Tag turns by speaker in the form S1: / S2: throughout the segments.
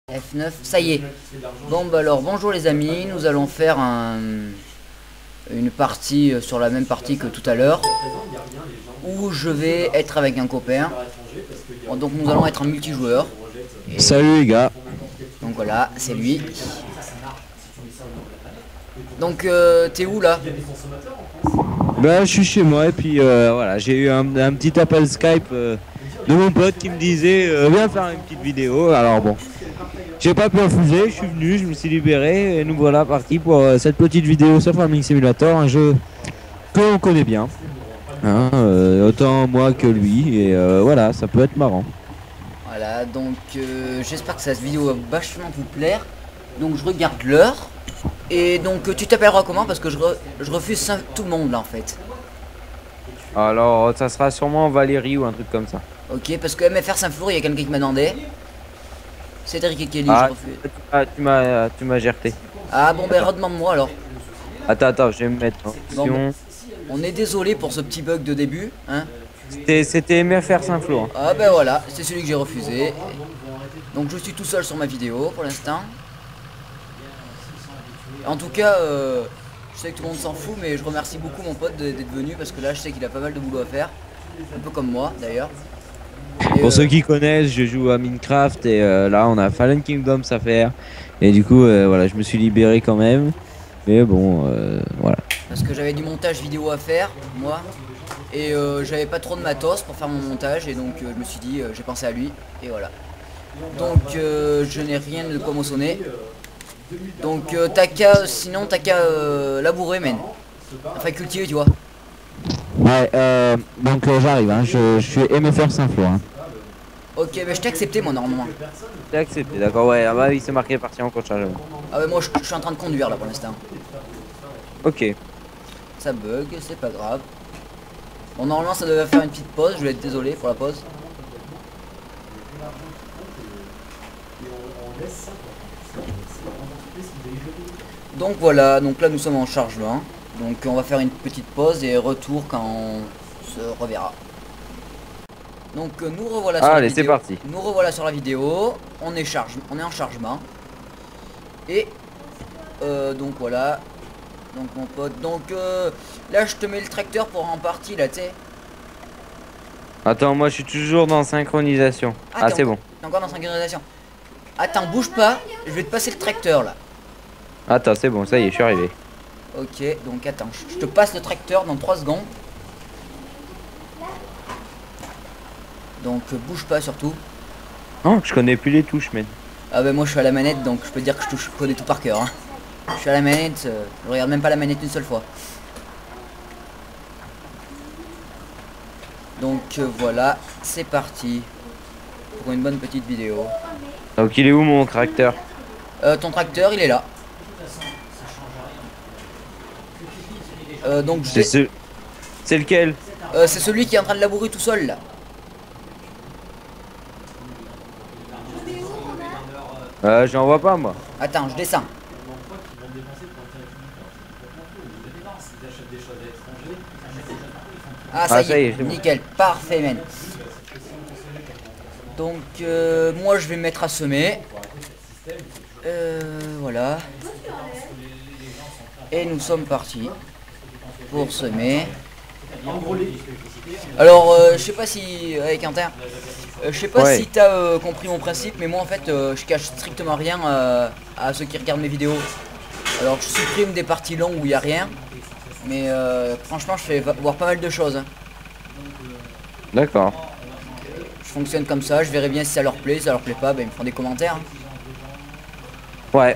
S1: F9, ça y est. Bon bah alors bonjour les amis, nous allons faire une partie sur la même partie que tout à l'heure, où je vais être avec un copain. Bon, donc nous allons être en multijoueur. Et
S2: Salut les gars.
S1: donc voilà, c'est lui. Donc t'es où là?
S2: Bah je suis chez moi et puis voilà, j'ai eu un petit appel Skype de mon pote qui me disait viens faire une petite vidéo. Alors bon, j'ai pas pu refuser, je suis venu, je me suis libéré et nous voilà partis pour cette petite vidéo sur Farming Simulator, un jeu que l'on connaît bien, hein, autant moi que lui et voilà, ça peut être marrant.
S1: Voilà, donc j'espère que cette vidéo va vachement vous plaire. Donc je regarde l'heure. Et donc tu t'appelleras comment? Parce que je refuse tout le monde là en fait.
S2: Alors ça sera sûrement Valérie ou un truc comme ça.
S1: Ok, parce que MFR Saint-Flour, il y a quelqu'un qui m'a demandé. Cédric et Kelly, je
S2: Ah,
S1: refuse.
S2: tu m'as gerté.
S1: Ah bon, ben redemande-moi alors.
S2: Attends, je vais me mettre en
S1: Bon, ben,
S2: option.
S1: on est désolé pour ce petit bug de début, hein.
S2: C'était MFR Saint-Flour.
S1: Ah ben voilà, c'est celui que j'ai refusé. Donc je suis tout seul sur ma vidéo pour l'instant. En tout cas, je sais que tout le monde s'en fout, mais je remercie beaucoup mon pote d'être venu parce que là, je sais qu'il a pas mal de boulot à faire. Un peu comme moi d'ailleurs. Et,
S2: Pour ceux qui connaissent, je joue à Minecraft et là on a Fallen Kingdoms à faire. Et du coup, voilà, je me suis libéré quand même. Mais bon, voilà.
S1: parce que j'avais du montage vidéo à faire, moi. Et j'avais pas trop de matos pour faire mon montage. Et donc je me suis dit, j'ai pensé à lui. Et voilà. Donc je n'ai rien de quoi moissonner. Donc sinon t'as qu'à labourer, men. Enfin cultiver, tu vois.
S2: Ouais, donc j'arrive, hein, je suis MFR Saint-Flour. Hein.
S1: Ok, mais je t'ai accepté moi normalement.
S2: J'ai accepté, d'accord, ouais, ah bah il s'est marqué parti en cours de chargement.
S1: Ah ouais, moi je suis en train de conduire là pour l'instant.
S2: Ok.
S1: Ça bug, c'est pas grave. Bon, normalement ça devait faire une petite pause, je vais être désolé pour la pause. Donc voilà, donc là nous sommes en chargement. Donc on va faire une petite pause et retour quand on se reverra. Donc nous revoilà sur la
S2: Allez, c'est
S1: vidéo.
S2: parti.
S1: Nous revoilà sur la vidéo. On est en chargement. Et donc voilà. Donc mon pote. Donc là je te mets le tracteur pour en partie là, tu sais.
S2: Attends, moi je suis toujours dans synchronisation. Ah, c'est bon.
S1: T'es encore dans synchronisation. Attends, bouge pas. Je vais te passer le tracteur là.
S2: Attends, c'est bon, ça y est, je suis arrivé.
S1: Ok, donc attends, je te passe le tracteur dans 3 secondes. Donc bouge pas surtout.
S2: Oh, je connais plus les touches, mais.
S1: Ah bah moi je suis à la manette, donc je peux dire que je connais tout par cœur, hein. Je suis à la manette, je regarde même pas la manette une seule fois. Donc voilà, c'est parti pour une bonne petite vidéo.
S2: Donc il est où mon tracteur?
S1: Ton tracteur il est là. Donc
S2: C'est lequel?
S1: c'est celui qui est en train de labourer tout seul là.
S2: J'en vois pas moi.
S1: Attends, je descends. Ah ça y est,
S2: c'est bon.
S1: nickel, parfait man. Donc moi je vais me mettre à semer. Voilà. Et nous sommes partis pour semer. Alors je sais pas si avec Quentin, je sais pas
S2: Ouais.
S1: si t'as compris mon principe, mais moi en fait je cache strictement rien à ceux qui regardent mes vidéos. Alors je supprime des parties longues où il n'y a rien, mais franchement je fais voir pas mal de choses, hein.
S2: D'accord.
S1: Je fonctionne comme ça, je verrai bien si ça leur plaît, si ça leur plaît pas, ben, ils me font des commentaires, hein.
S2: Ouais.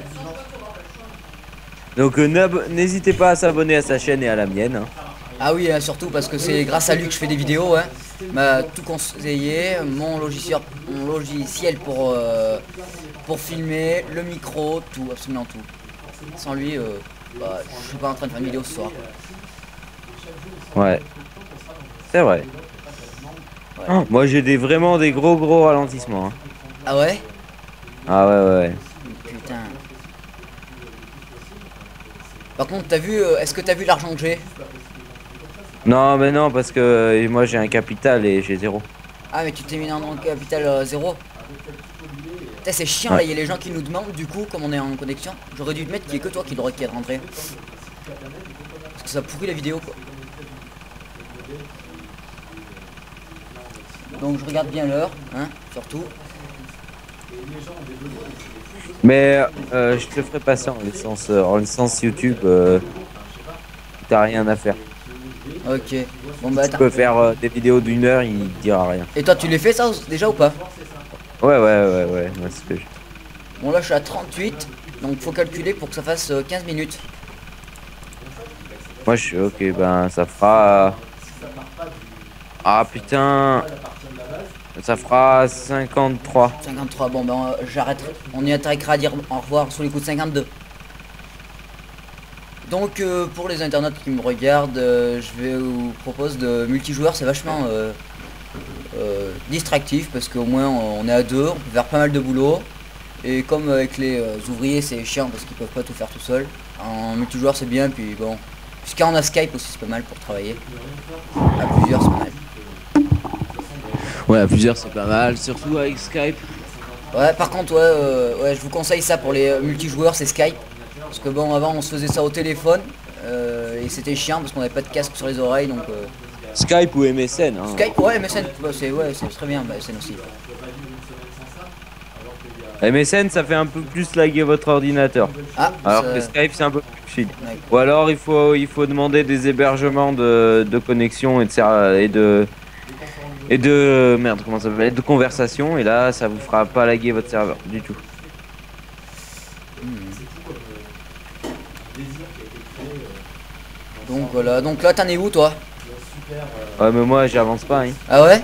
S2: Donc n'hésitez pas à s'abonner à sa chaîne et à la mienne. Hein.
S1: Ah oui, hein, surtout parce que c'est grâce à lui que je fais des vidéos, hein. Il m'a tout conseillé, mon logiciel pour filmer, le micro, tout, absolument tout. Sans lui, bah, je suis pas en train de faire une vidéo ce soir.
S2: Ouais. C'est vrai.
S1: Ouais.
S2: Oh, moi j'ai vraiment des gros ralentissements. Hein.
S1: Ah ouais?
S2: Ah ouais.
S1: Putain. Par contre, t'as vu, est-ce que t'as vu l'argent que j'ai?
S2: Non mais non parce que moi j'ai un capital et j'ai 0.
S1: Ah mais tu t'es mis dans le capital 0. C'est chiant là, il y a les gens qui nous demandent du coup comme on est en connexion. J'aurais dû te mettre qu'il y ait que toi qui doit être rentré. Parce que ça pourrit la vidéo quoi. Donc je regarde bien l'heure, hein, surtout.
S2: Mais je te ferai passer en licence YouTube. T'as rien à faire.
S1: Ok. Bon bah
S2: Tu
S1: attends.
S2: peux faire des vidéos d'1 heure, il dira rien.
S1: Et toi tu les fais ça déjà ou pas?
S2: Ouais, c'est ce que
S1: Bon là je suis à 38. Donc faut calculer pour que ça fasse 15 minutes.
S2: Moi je suis ok, ben ça fera. Ah putain. Ça fera 53.
S1: 53, bon ben j'arrêterai. On y attaquera à dire au revoir sur les coups de 52. Donc pour les internautes qui me regardent, je vais vous propose de multijoueur, c'est vachement distractif parce qu'au moins on est à deux, on peut faire pas mal de boulot. Et comme avec les ouvriers c'est chiant parce qu'ils peuvent pas tout faire tout seul. En multijoueur c'est bien, puis bon. Puisqu'on a Skype aussi c'est pas mal pour travailler. À plusieurs c'est pas mal.
S2: Ouais, à plusieurs c'est pas mal, surtout avec Skype.
S1: Ouais, par contre, ouais, je vous conseille ça pour les multijoueurs, c'est Skype. Parce que bon, avant on se faisait ça au téléphone et c'était chiant parce qu'on n'avait pas de casque sur les oreilles donc.
S2: Skype ou MSN. Hein.
S1: Skype, ouais, MSN, bah, c'est très bien, MSN aussi.
S2: MSN ça fait un peu plus laguer votre ordinateur.
S1: Ah,
S2: alors
S1: ça...
S2: que Skype c'est un peu plus chill.
S1: Ouais.
S2: Ou alors il faut demander des hébergements de connexion et de merde comment ça s'appelle, de conversation, et là ça vous fera pas laguer votre serveur du tout.
S1: Donc voilà, donc là t'en es où toi?
S2: Ouais mais moi j'avance pas hein.
S1: Ah ouais?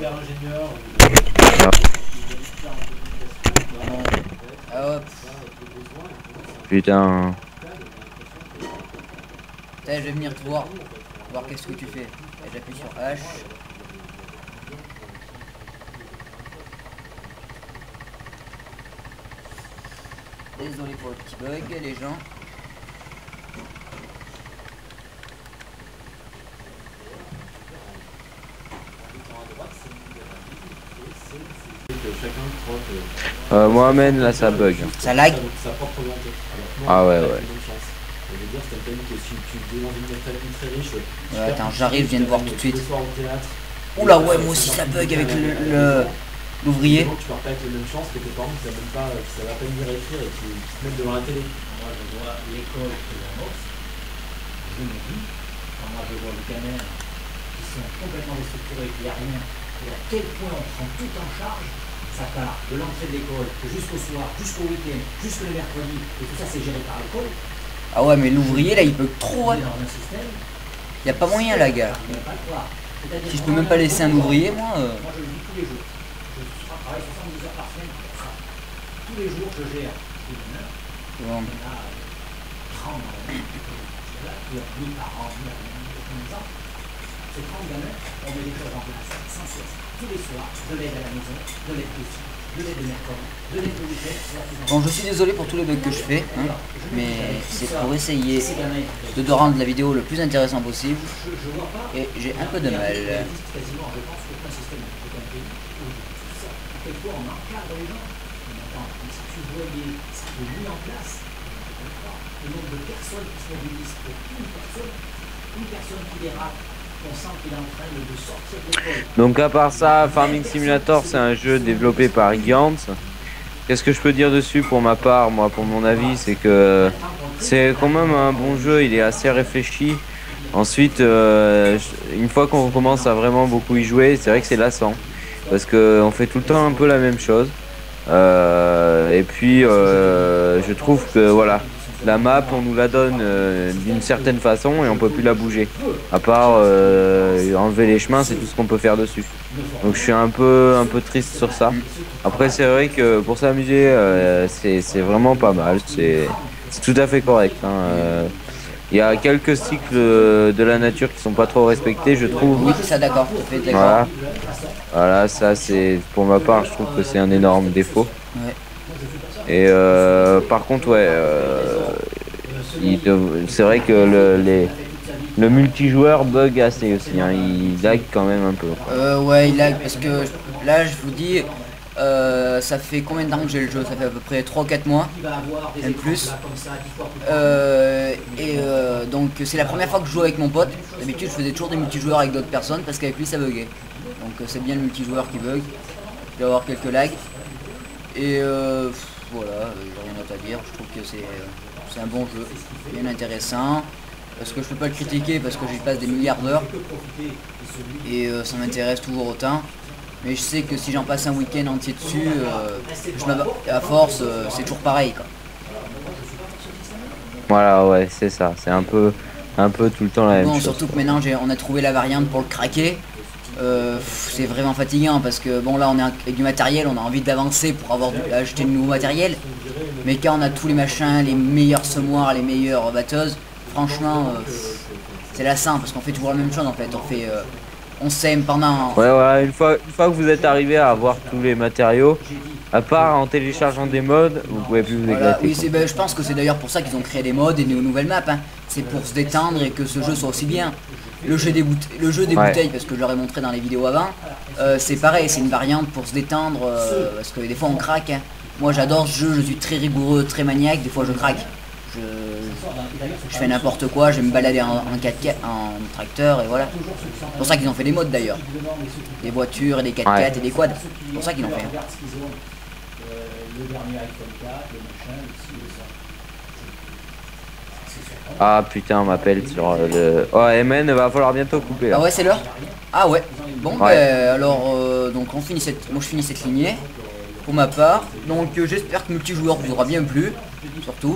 S1: Ah ouais.
S2: Putain.
S1: Putain, je vais venir te voir qu'est-ce que tu fais. Et j'appuie sur H. Désolé pour le petit bug, les gens.
S2: Mohamed là ça bug.
S1: Ça lag?
S2: Ah ouais.
S1: Ouais, attends, j'arrive, je viens de voir tout de suite. Oula, ouais, moi aussi ça bug avec l'ouvrier.
S3: Tu pars pas avec les mêmes chances que tes parents qui savent même pas, qui savent à peine lire et écrire et qui se mettent devant la télé. Moi je vois l'école que l'on offre, je me dis, quand moi je vois les gamins qui sont complètement déstructurés, qu'il n'y a rien, et à quel point on prend tout en charge, ça part de l'entrée de l'école jusqu'au soir, jusqu'au week-end, jusqu'au mercredi, et tout ça c'est géré par l'école.
S1: Ah ouais, mais l'ouvrier là il peut trop.
S3: On est dans un système.
S1: Y a pas moyen là, gars. Si je peux même pas laisser un ouvrier, moi.
S3: Moi je le dis tous les jours. Je travaille 70 heures par semaine pour ça. Tous les jours je gère une heure.
S1: Bon.
S3: On a 30 gamins qui ont 1000 par an, 1000 comme ça. Ces 30 gamins, on met des choses en place sans cesse. Tous les soirs, de l'aide à la maison, de l'aide ici, de l'aide de mercredi, de l'aide de week-end.
S1: Bon, je suis désolé pour tous les bugs que je fais, hein, mais c'est pour essayer de rendre la vidéo le plus intéressant possible. Et j'ai un peu de mal.
S2: Donc à part ça, Farming Simulator c'est un jeu développé par Gantz. Qu'est-ce que je peux dire dessus pour ma part? Moi pour mon avis c'est que c'est quand même un bon jeu, il est assez réfléchi. Ensuite une fois qu'on commence à vraiment beaucoup y jouer, c'est vrai que c'est lassant. Parce qu'on fait tout le temps un peu la même chose. Et puis je trouve que voilà, la map on nous la donne d'une certaine façon et on peut plus la bouger. À part enlever les chemins, c'est tout ce qu'on peut faire dessus. Donc je suis un peu triste sur ça. Après c'est vrai que pour s'amuser c'est vraiment pas mal, c'est tout à fait correct. Hein. Il y a quelques cycles de la nature qui sont pas trop respectés, je trouve.
S1: Oui, ça d'accord, tout à fait d'accord.
S2: Voilà, ça c'est pour ma part, je trouve que c'est un énorme défaut.
S1: Ouais.
S2: Et par contre, ouais, c'est vrai que le multijoueur bug assez aussi, hein, il lag quand même un peu.
S1: Ouais, il lag parce que là je vous dis, Ça fait combien de temps que j'ai le jeu? Ça fait à peu près 3 ou 4 mois, même plus. Donc c'est la première fois que je joue avec mon pote. D'habitude je faisais toujours des multijoueurs avec d'autres personnes parce qu'avec lui ça buguait. Donc c'est bien le multijoueur qui bug. Il va y avoir quelques lags. Et voilà, j'ai rien d'autre à dire. Je trouve que c'est un bon jeu, bien intéressant. Parce que je peux pas le critiquer parce que j'y passe des milliards d'heures. Et ça m'intéresse toujours autant. Mais je sais que si j'en passe un week-end entier dessus, à force, c'est toujours pareil quoi.
S2: Voilà, ouais, c'est ça. C'est un peu tout le temps la même chose.
S1: Surtout que maintenant on a trouvé la variante pour le craquer. C'est vraiment fatigant parce que bon là on est avec du matériel, on a envie d'avancer pour acheter de nouveau matériel. Mais quand on a tous les machins, les meilleurs semoirs, les meilleures batteuses, franchement c'est lassant parce qu'on fait toujours la même chose en fait. On sème pendant...
S2: Ouais, voilà, une fois que vous êtes arrivé à avoir tous les matériaux, à part en téléchargeant des mods, vous pouvez plus vous éclater.
S1: Oui, je pense que c'est d'ailleurs pour ça qu'ils ont créé des mods et des nouvelles maps. Hein. C'est pour se détendre et que ce jeu soit aussi bien. Le jeu des bouteilles, parce que je leur ai montré dans les vidéos avant, c'est pareil, c'est une variante pour se détendre, parce que des fois on craque. Hein. Moi j'adore ce jeu, je suis très rigoureux, très maniaque, des fois je craque. Je fais n'importe quoi, je vais me balader en 4x4, en tracteur et voilà. C'est pour ça qu'ils ont fait des mods d'ailleurs. Des voitures et des 4x4 et des quads. C'est pour ça qu'ils l'ont fait.
S2: Ah putain, on m'appelle sur le... Oh MN, va falloir bientôt couper là.
S1: Ah ouais, c'est l'heure? Ah ouais. Bon alors donc moi je finis cette lignée pour ma part. Donc j'espère que multijoueur vous aura bien plu, surtout.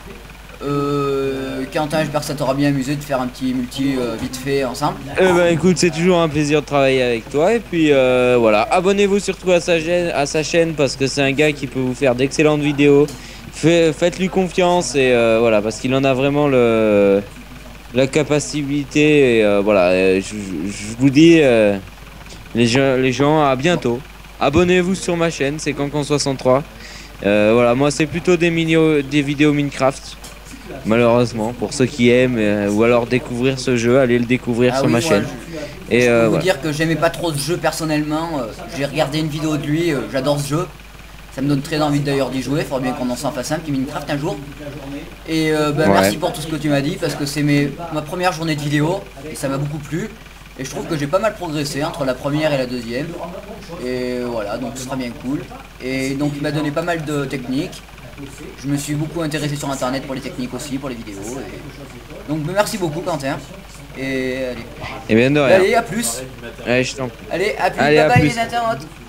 S1: Quentin, j'espère que ça t'aura bien amusé de faire un petit multi vite fait ensemble.
S2: Écoute, c'est toujours un plaisir de travailler avec toi. Et puis voilà, abonnez-vous surtout à sa chaîne parce que c'est un gars qui peut vous faire d'excellentes vidéos. Faites-lui confiance et voilà, parce qu'il en a vraiment la capacité. Et voilà, je vous dis, les gens, à bientôt. Abonnez-vous sur ma chaîne, c'est Cancan63. Voilà, moi c'est plutôt des vidéos Minecraft. Malheureusement, pour ceux qui aiment ou alors découvrir ce jeu, allez le découvrir sur ma chaîne.
S1: Je peux vous dire que j'aimais pas trop ce jeu personnellement. J'ai regardé une vidéo de lui, j'adore ce jeu. Ça me donne très envie d'ailleurs d'y jouer. Il faudra bien qu'on en s'en fasse un petit Minecraft un jour. Et merci pour tout ce que tu m'as dit parce que c'est ma première journée de vidéo et ça m'a beaucoup plu. Et je trouve que j'ai pas mal progressé entre la première et la deuxième. Et voilà, donc ce sera bien cool. Et donc il m'a donné pas mal de techniques. Je me suis beaucoup intéressé sur internet pour les techniques aussi, pour les vidéos. Donc merci beaucoup Quentin. Et allez.
S2: Et bien de rien.
S1: Allez, à plus.
S2: Allez, je t'en prie.
S1: Allez, à plus.
S2: Allez,
S1: Bye
S2: à
S1: bye
S2: plus.
S1: les internautes.